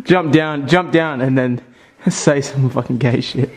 jump down, and then say some fucking gay shit.